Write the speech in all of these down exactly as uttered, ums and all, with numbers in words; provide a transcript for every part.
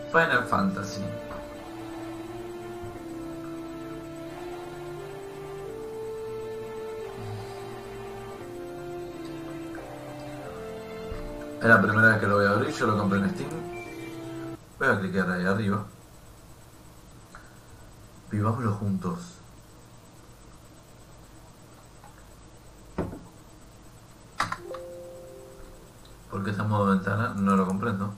Final Fantasy. Es la primera vez que lo voy a abrir, yo lo compré en Steam. Voy a clicar ahí arriba. Vivámoslo juntos. ¿Por qué está en modo ventana? No lo comprendo.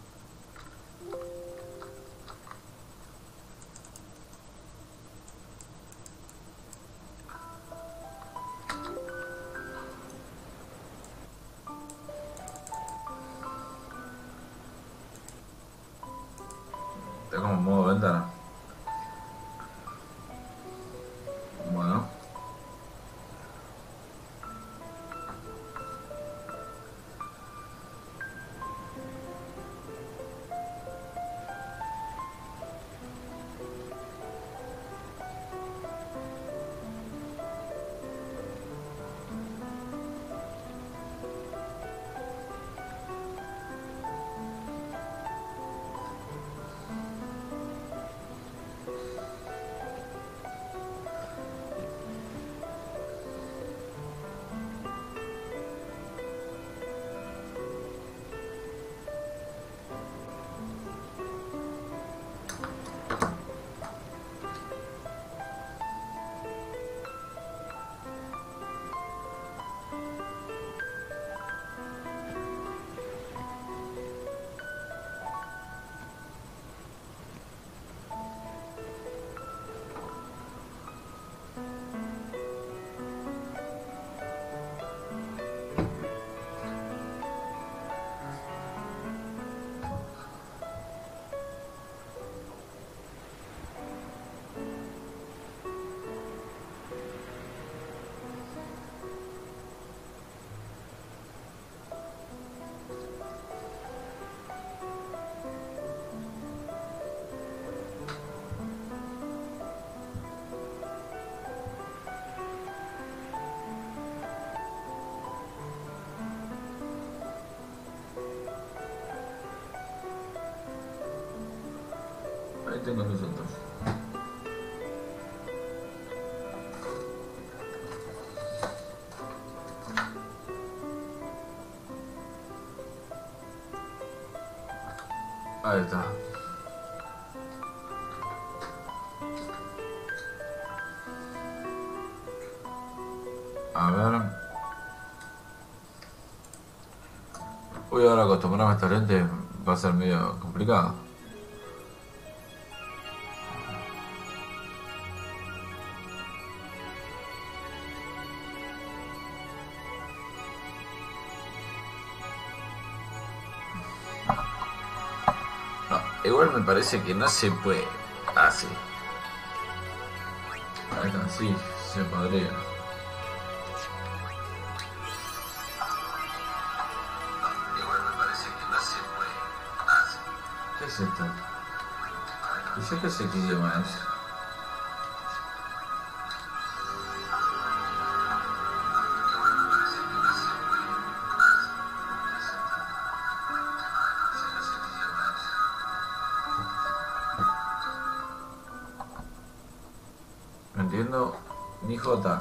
Está como en modo ventana. Bueno. Ahí tengo mis otros. Ahí está. A ver. Uy, ahora acostumbrarme a esta lente va a ser medio complicado. Igual me parece que no se puede. Ah, sí. Ahí está, sí, se podría. Igual me parece que no se puede. Ah, sí. ¿Qué es esto? ¿Y yo qué sé qué idioma es? Entiendo ni jota.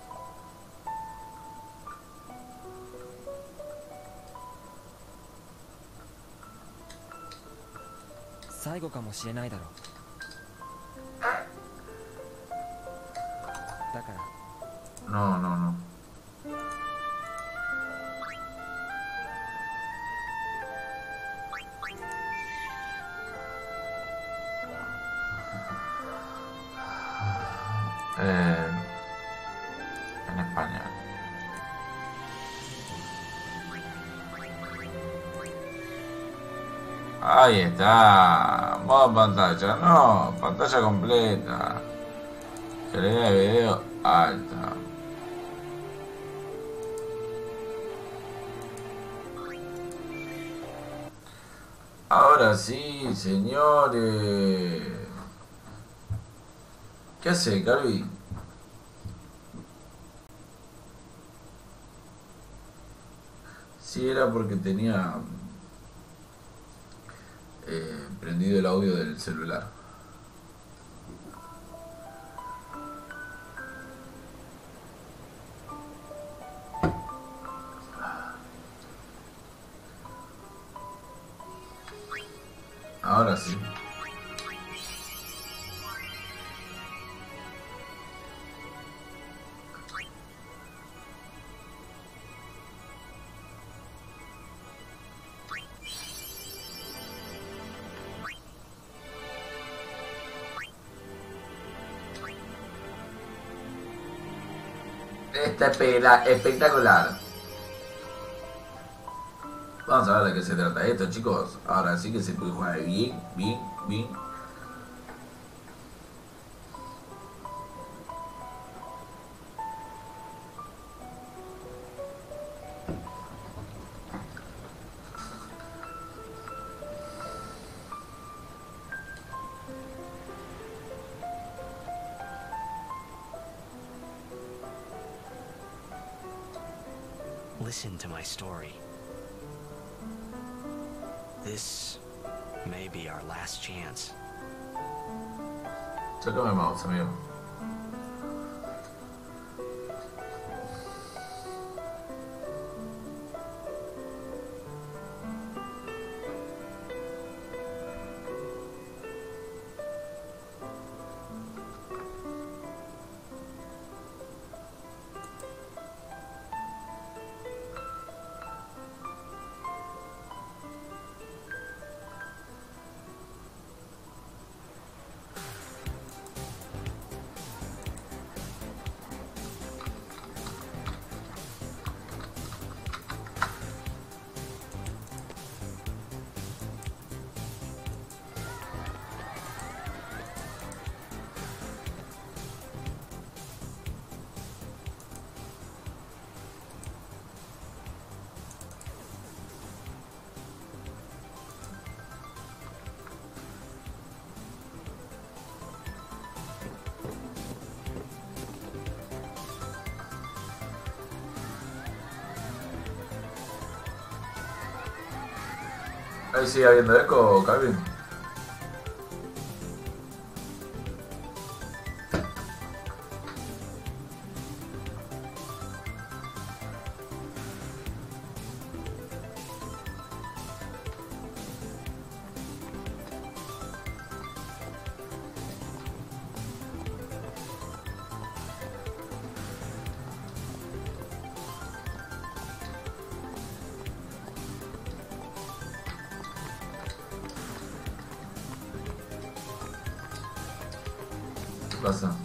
最後かもしれないだろう。だから No, no, no. Eh, en español. Ahí está. Modo pantalla. No, pantalla completa. Calidad de video alta. Ahora sí, señores. ¿Qué hace, Calvi? Sí, era porque tenía eh, prendido el audio del celular. Ahora sí. Esta pela espectacular. Vamos a ver de qué se trata esto, chicos. Ahora sí que se puede jugar bien, bien, bien. Listen to my story. This may be our last chance. Sácame el mouse, amigo. Ahí sigue habiendo eco, Calvin. ¿Qué pasa?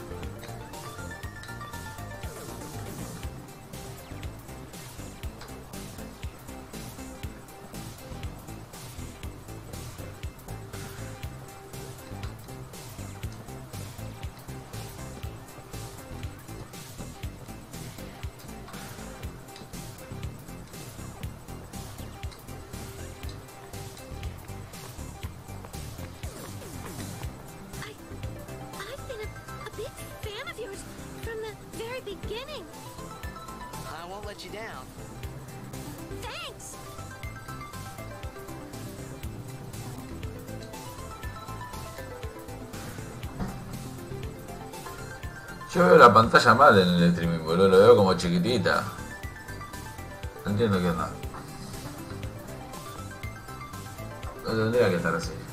Beginning. I won't let you down. Thanks. Yo veo la pantalla mal en el streaming, boludo, lo veo como chiquitita. No entiendo qué onda. No tendría que estar así.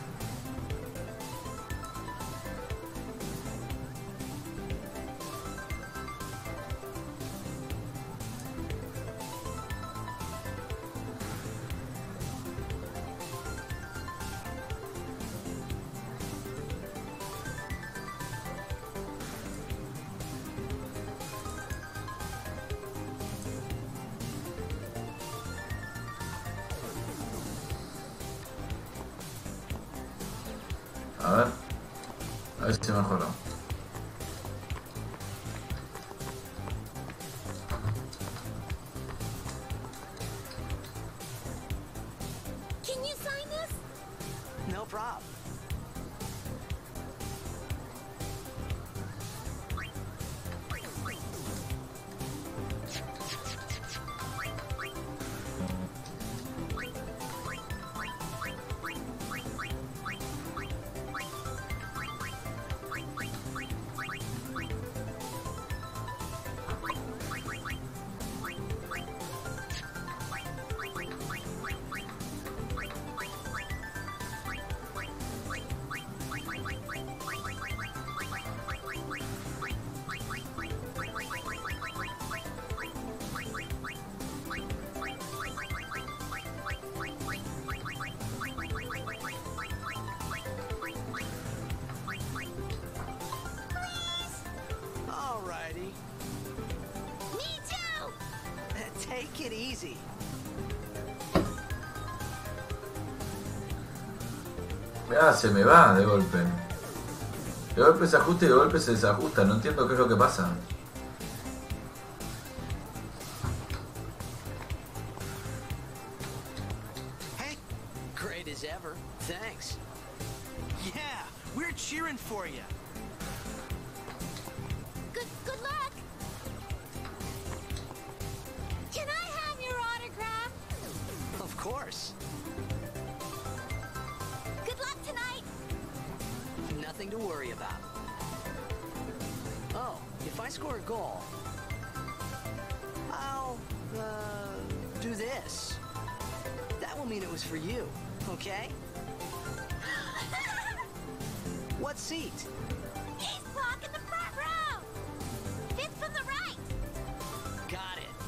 A ver, a ver si mejoró. Can you sign this? No problem. it easy. Ah, se me va de golpe. De golpe se ajusta y de golpe se desajusta. No entiendo qué es lo que pasa. Hey, great as ever. Thanks. Yeah, we're cheering for you. Good, good luck. Can I have your autograph? Of course. Good luck tonight. Nothing to worry about. Oh, if I score a goal, I'll, uh, do this. That will mean it was for you, okay? What seat? He's blocking the front row. Fifth from the right. Got it.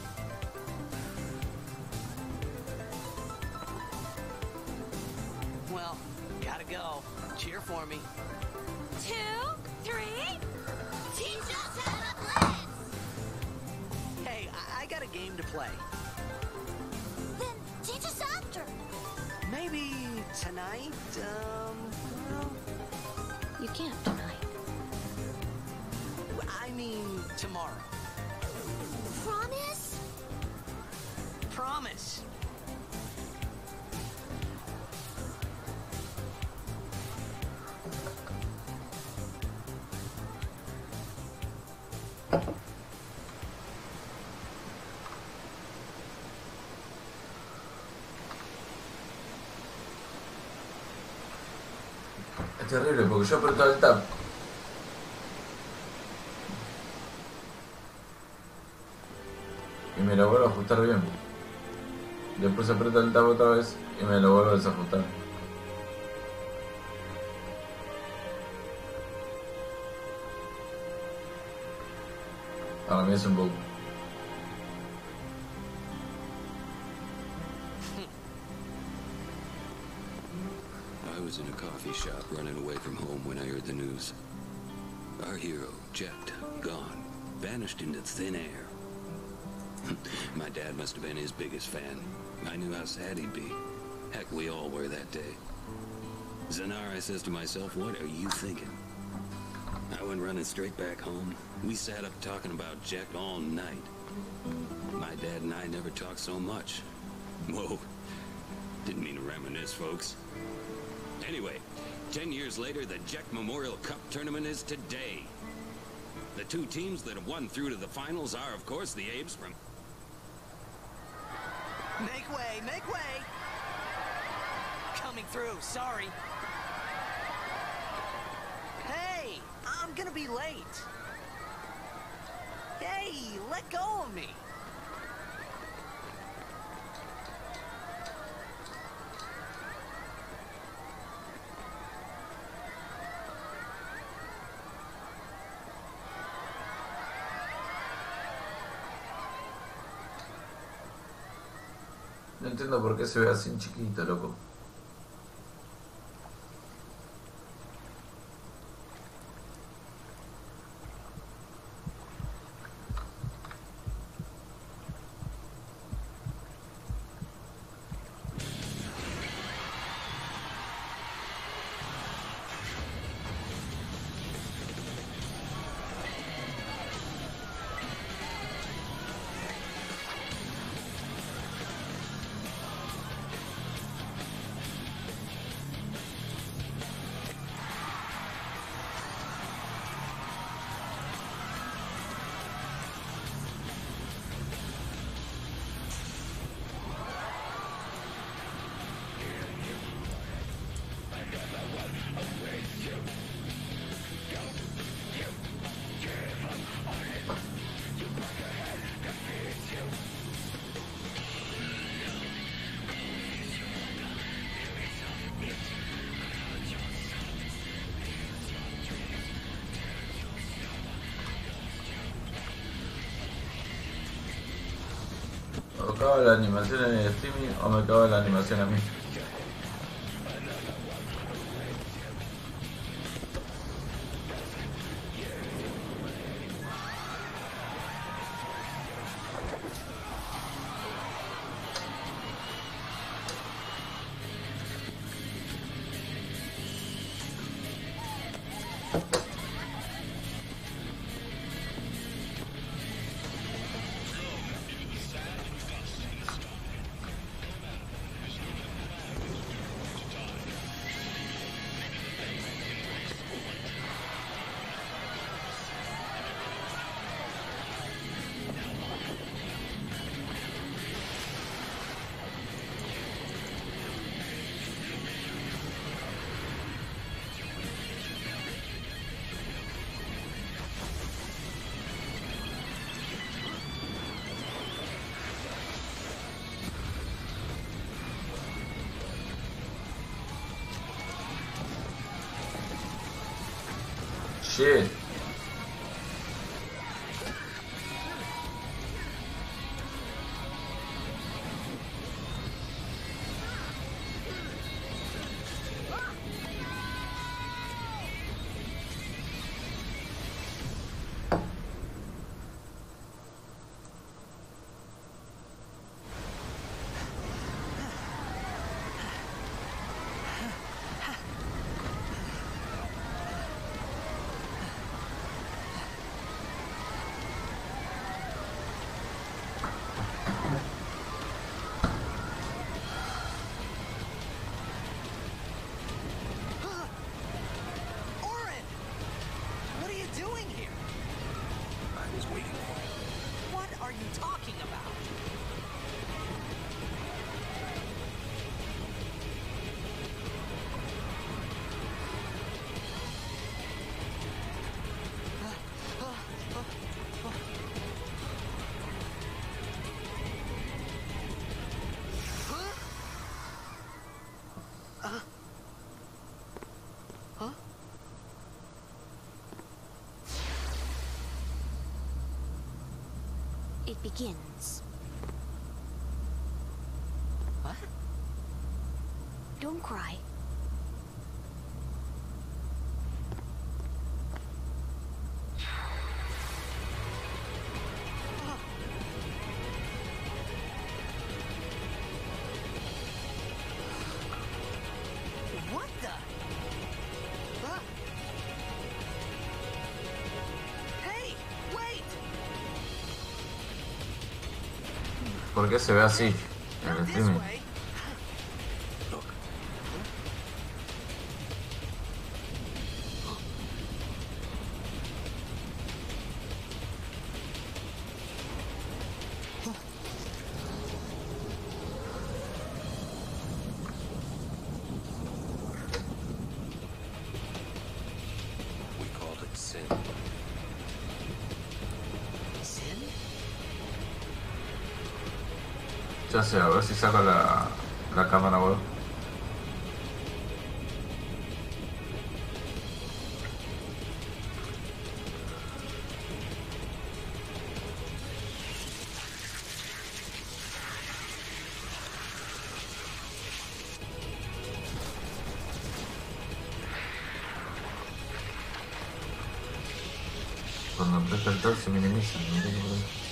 Well, gotta go. Cheer for me. Two, three. Teach us how to blitz. Hey, I, I got a game to play. Then teach us after. Maybe tonight, um, well, You can't tonight. I mean tomorrow. Promise? Promise. Es terrible porque yo aprieto el tab. Y me lo vuelvo a ajustar bien. Después aprieto el tab otra vez y me lo vuelvo a desajustar. Para mí es un bug. I was in a coffee shop running away from home when I heard the news. Our hero, Jet, gone, vanished into thin air. My dad must have been his biggest fan. I knew how sad he'd be. Heck, we all were that day. Zanar, I says to myself, what are you thinking? I went running straight back home. We sat up talking about Jet all night. My dad and I never talked so much. Whoa. Didn't mean to reminisce, folks. Anyway, ten years later, the Jack Memorial Cup tournament is today. The two teams that have won through to the finals are, of course, the Abes from... Make way, make way! Coming through, sorry. Hey, I'm gonna be late. Hey, let go of me. No entiendo por qué se ve así chiquito, loco. O acaba la animación en el streaming o me acaba la animación a mí. Shit. Orin! What are you doing here? I was waiting for you. What are you talking about? It begins. What? Don't cry. What the? Huh? Hey, wait! ¿Por qué se ve así en el Not this streaming? way. Look, we called it sin. Sin? Ya sé, a ver si saca la, la cámara web. Cuando aprieta el tab se minimiza, no entiendo por qué.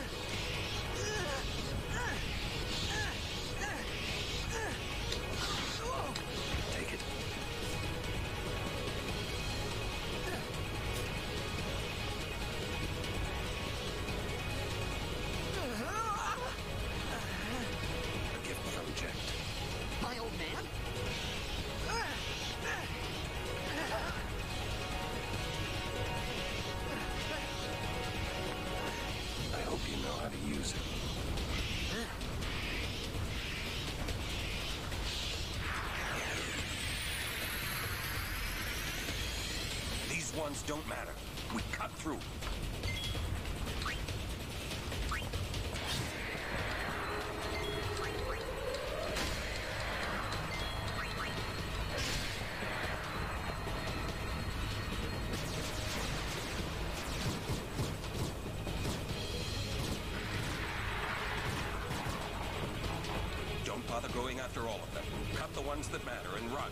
Take it. A gift from Jack. My old man? I hope you know how to use it. These ones don't matter. We cut through. Don't bother going after all of them. Cut the ones that matter and run.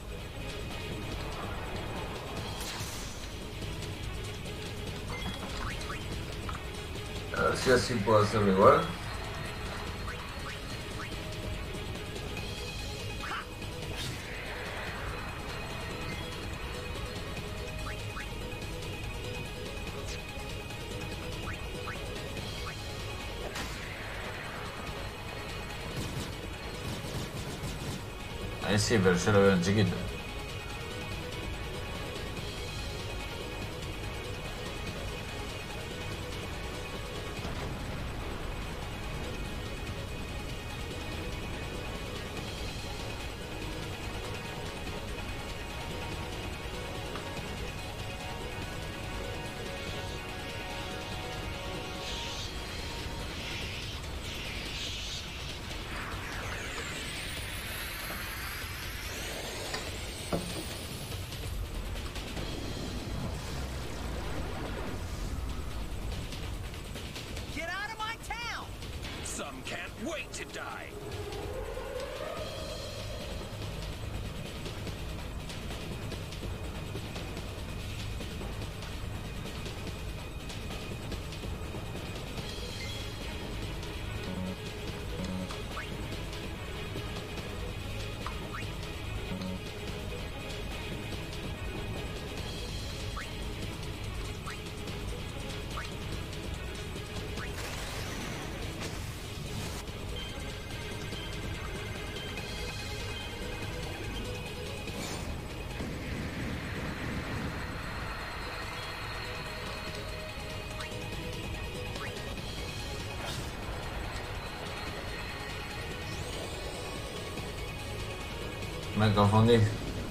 A ver si así puedo hacerlo igual. Ahí sí, pero yo lo veo en chiquito. Me confundí.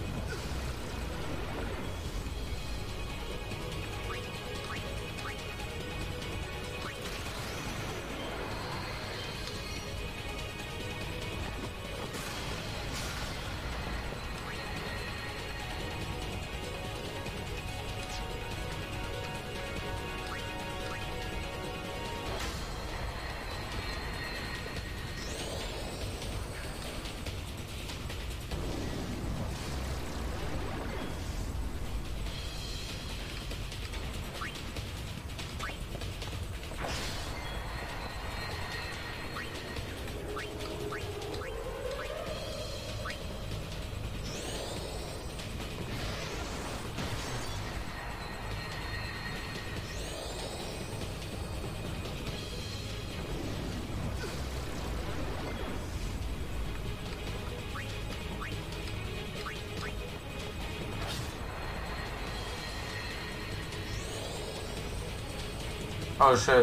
Oh shit.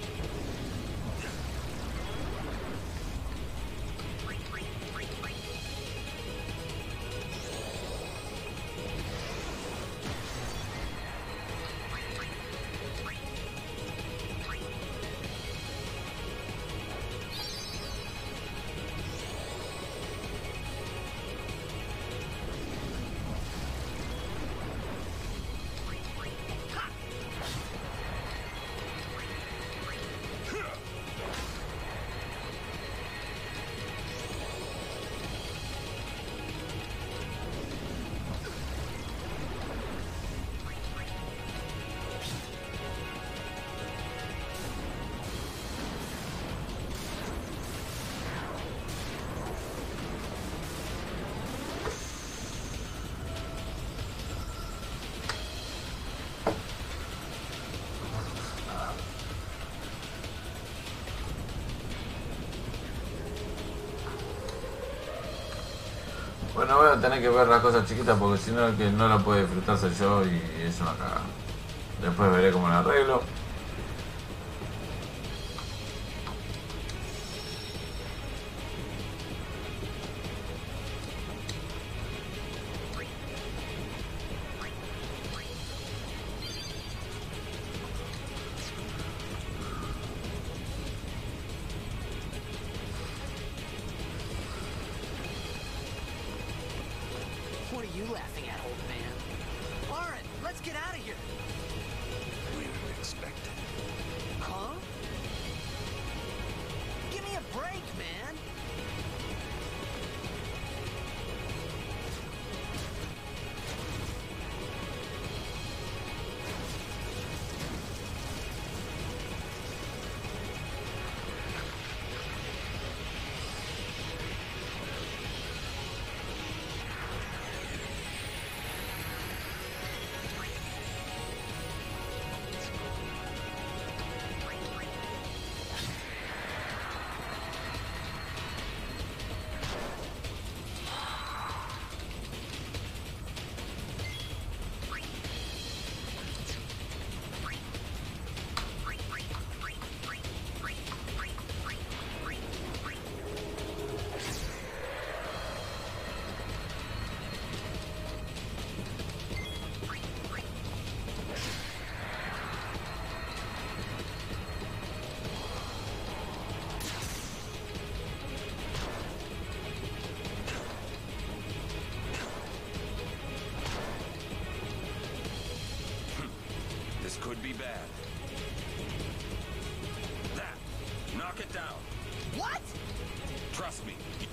Bueno, voy a tener que ver las cosas chiquitas porque si no el que no la puede disfrutar soy yo y es una cagada. Después veré cómo la arreglo. What are you laughing at, old man? Alright, let's get out of here. We didn't expect it. Huh? Give me a break, man. This could be bad. That! Knock it down. What? Trust me.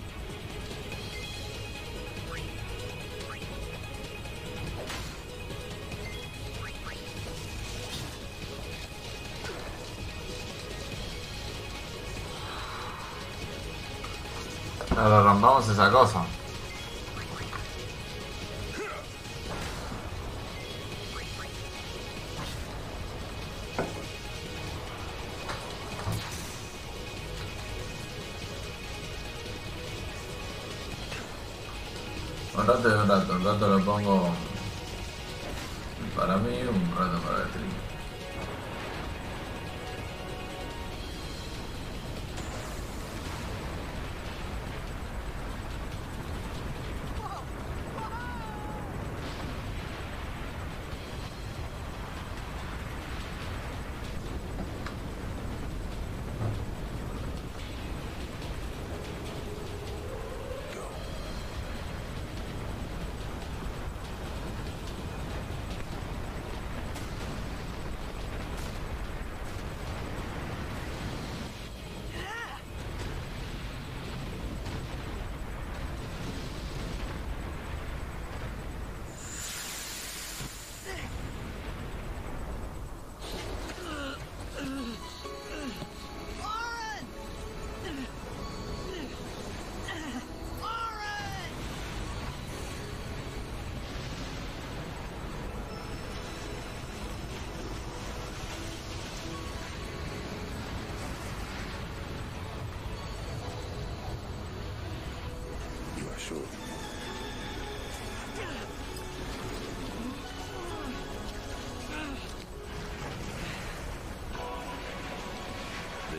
Ahora rompamos esa cosa. Un rato y un rato, un rato lo pongo para mí, un rato para el stream. Whoa,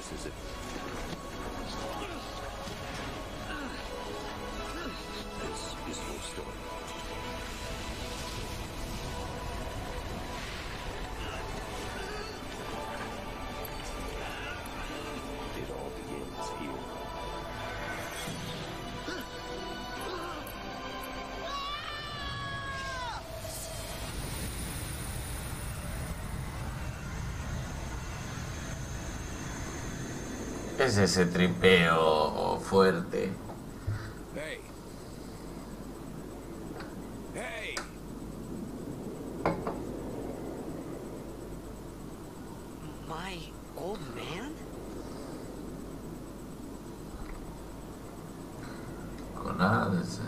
This is it. This is no story. It all begins here. Es ese tripeo fuerte. Hey. Hey. My old man? Con nada de Zelda.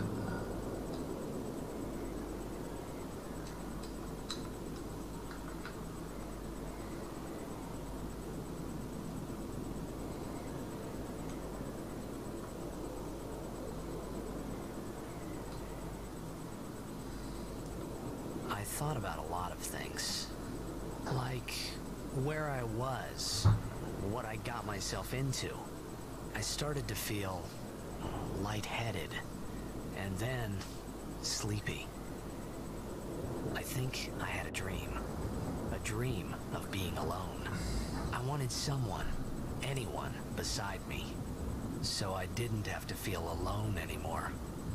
I thought about a lot of things. Like where I was, what I got myself into. I started to feel lightheaded, and then sleepy. I think I had a dream. A dream of being alone. I wanted someone, anyone, beside me. So I didn't have to feel alone anymore.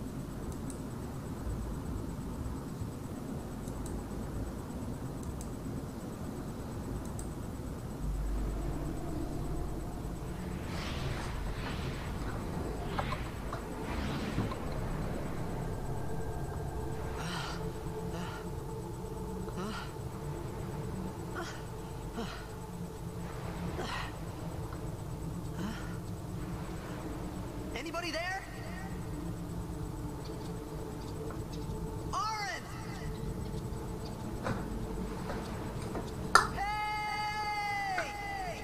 Anybody there? Aaron! Hey!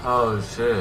Oh shit.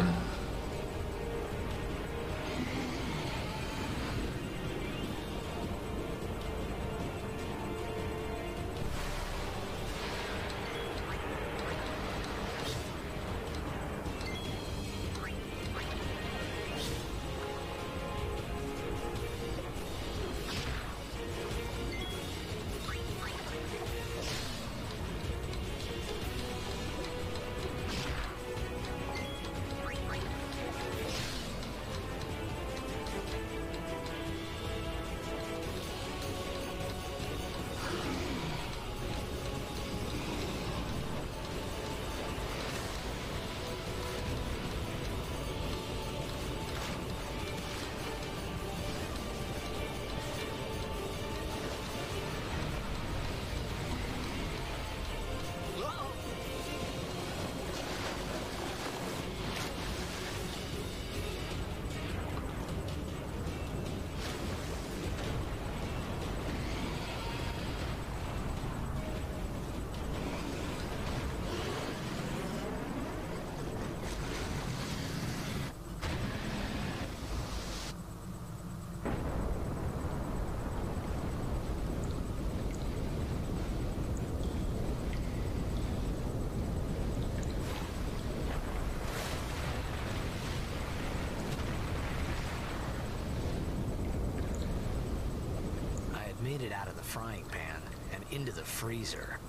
Made it out of the frying pan and into the freezer.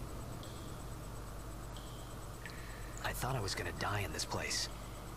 I thought I was gonna die in this place.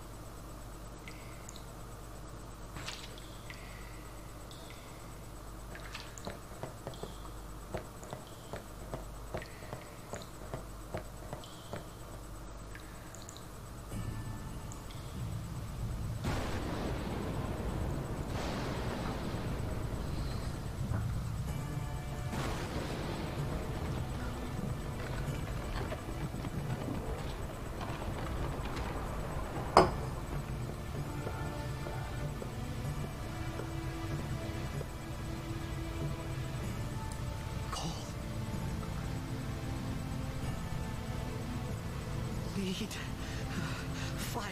Lead. Fire.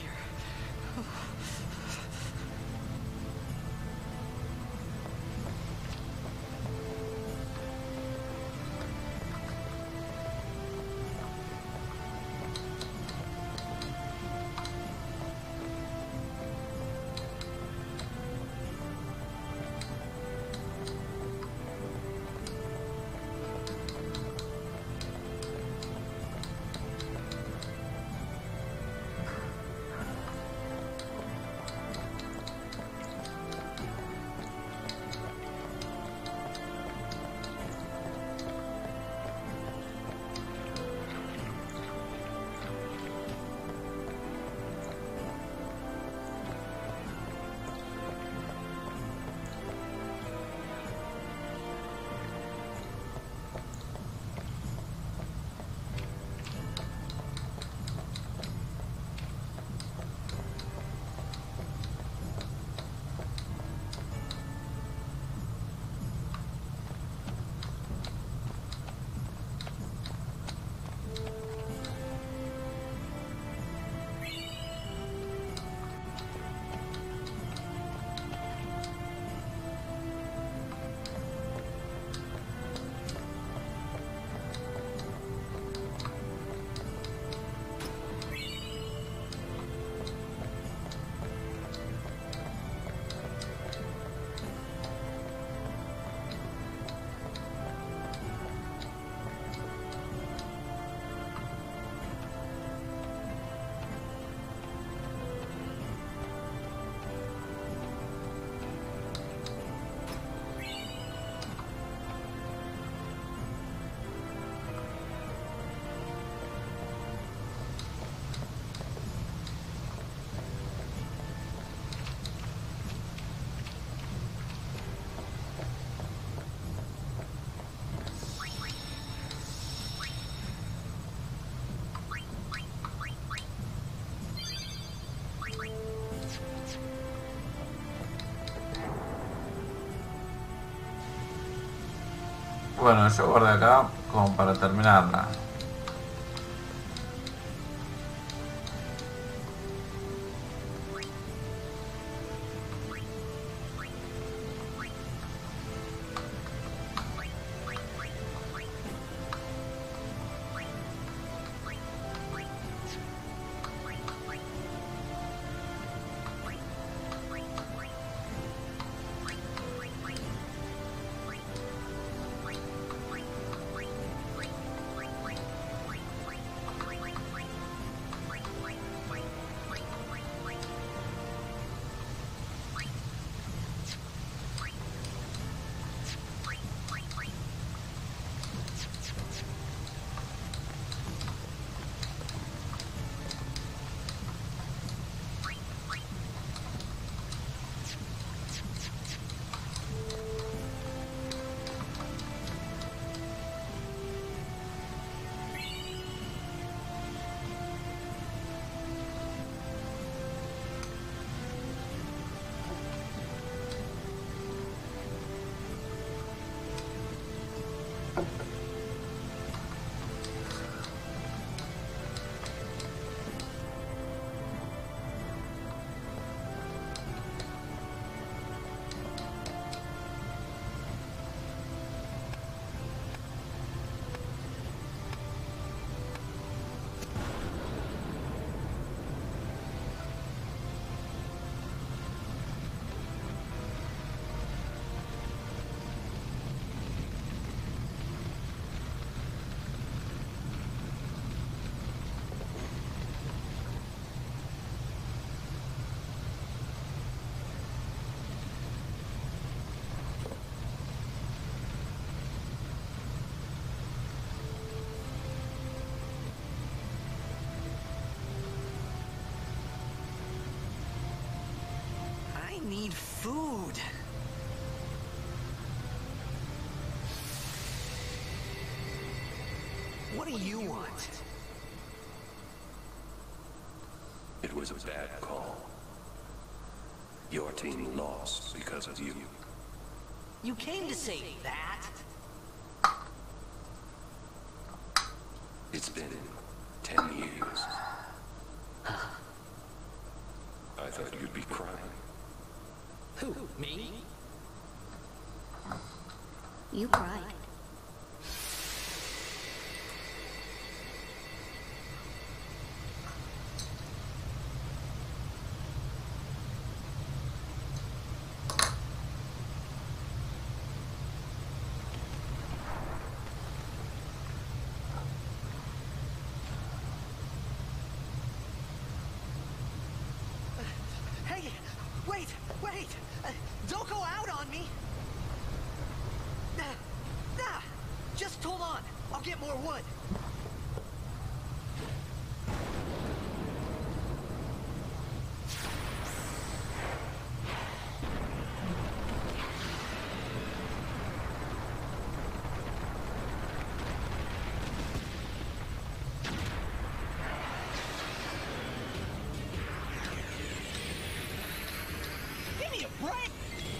Bueno, yo guardé acá como para terminarla. need food. What do you want? It was a bad call. Your team lost because of you. You came to say that? It's been ten years. I thought you'd be crying. Who, me? You cried. Hey, wait, wait! Uh, don't go out on me! Nah, nah! Just hold on. I'll get more wood. Give me a break!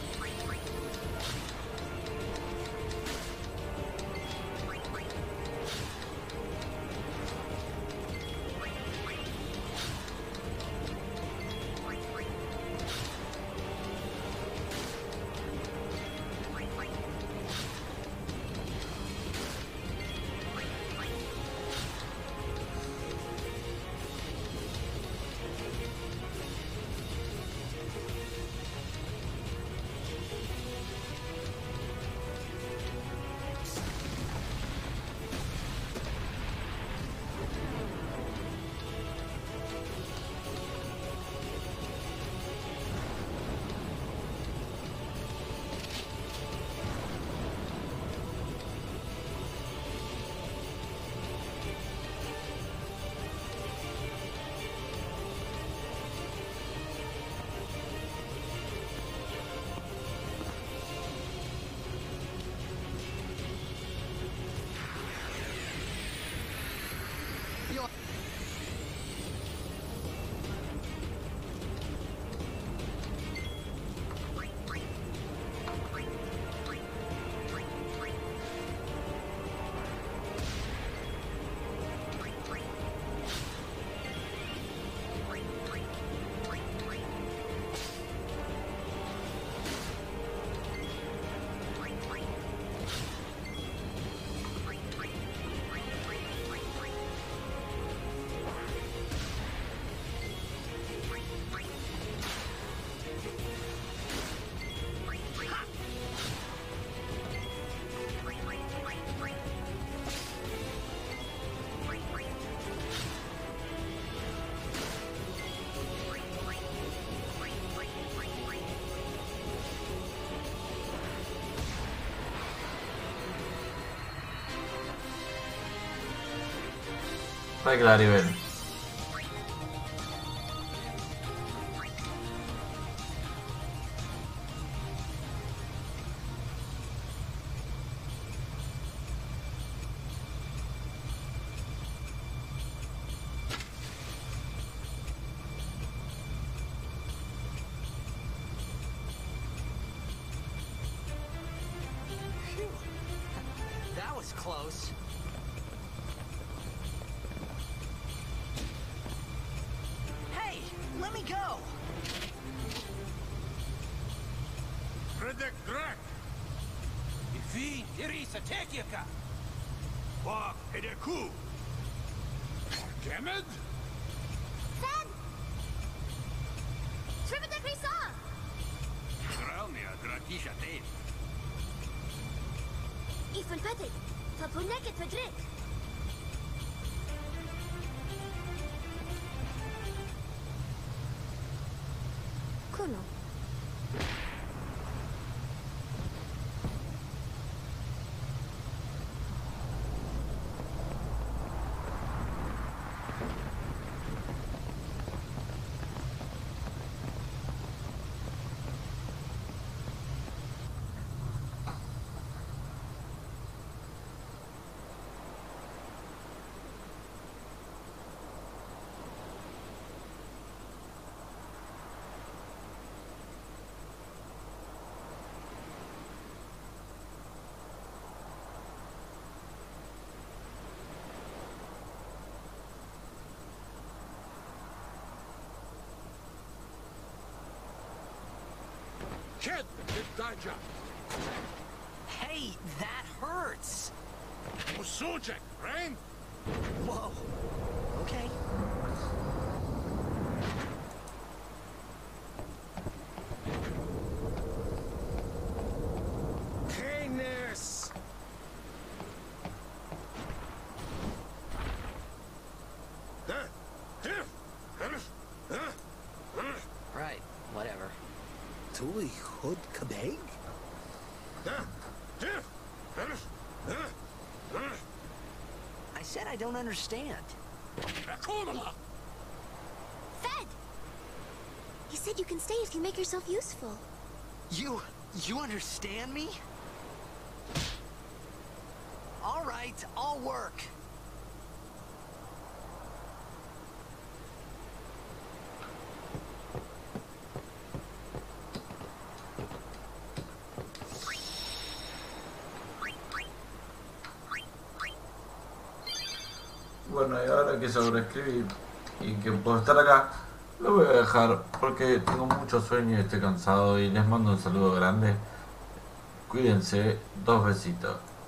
Vai Claribel. Phew. That was close. Hey, let me go! Redek Drak! Ifi, Irisa, Tekiaka! Wa, Edeku! Kemed? Sen! Trivida Grisa! Sralnia, Drakisha Tate. Ifun Patik, Fapunek et Fadrik. Kuno. Kid, Daja. Hey, that hurts. Usujek, right? Whoa. Okay. Heinous. Right, whatever. Tuli Hud Kabeg? I said I don't understand. Fed! You said you can stay if you make yourself useful. You... you understand me? All right, I'll work. Bueno, y ahora que sobreescribí y que puedo estar acá, lo voy a dejar porque tengo mucho sueño y estoy cansado y les mando un saludo grande. Cuídense, dos besitos.